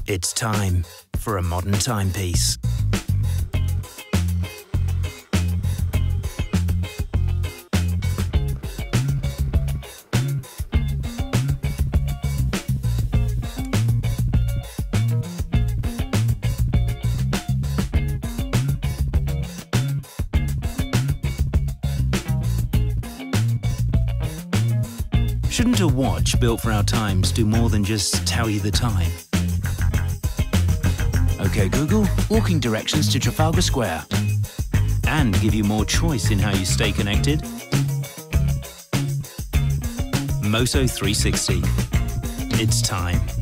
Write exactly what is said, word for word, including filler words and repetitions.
It's time for a modern timepiece. Shouldn't a watch built for our times do more than just tell you the time? OK Google, walking directions to Trafalgar Square. And give you more choice in how you stay connected? Moto three sixty. It's time.